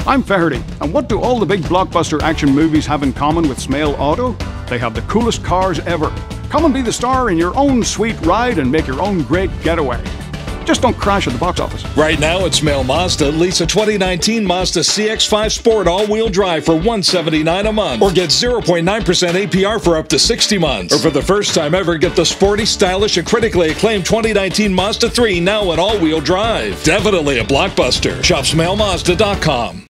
I'm Faherty, and what do all the big blockbuster action movies have in common with Smale Auto? They have the coolest cars ever. Come and be the star in your own sweet ride and make your own great getaway. Just don't crash at the box office. Right now at Smale Mazda, lease a 2019 Mazda CX-5 Sport all-wheel drive for $179 a month. Or get 0.9% APR for up to 60 months. Or for the first time ever, get the sporty, stylish, and critically acclaimed 2019 Mazda 3 now in all-wheel drive. Definitely a blockbuster. Shop SmaleMazda.com.